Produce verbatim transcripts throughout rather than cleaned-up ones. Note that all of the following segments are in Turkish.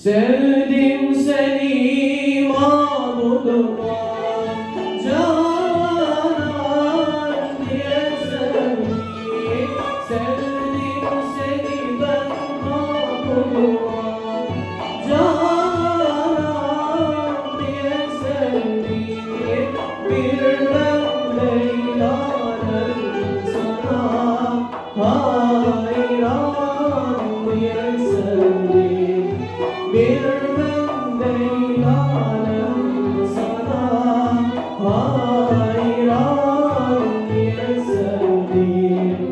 Sevdim seni mağduruma, canan diye sevdim. Sevdim seni ben mağduruma, canan diye sevdim. Bir ben Leyla'nın sana hayran diye sevdim. Bir ben Leyla'nın sana hayran diye sevdim.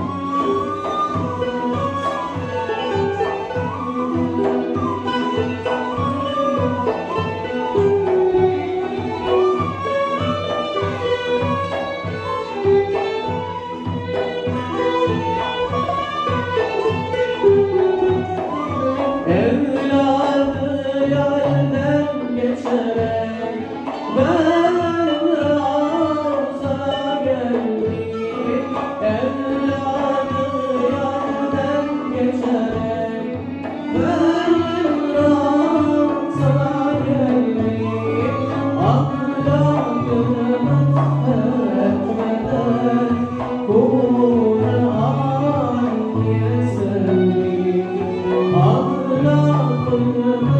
Evladı yarden geçerek ben Ravza geldim. Evladı yarden geçerek ben Ravza geldim. Ahlakını etmeden Kur'an diye sevdim. Ahlakını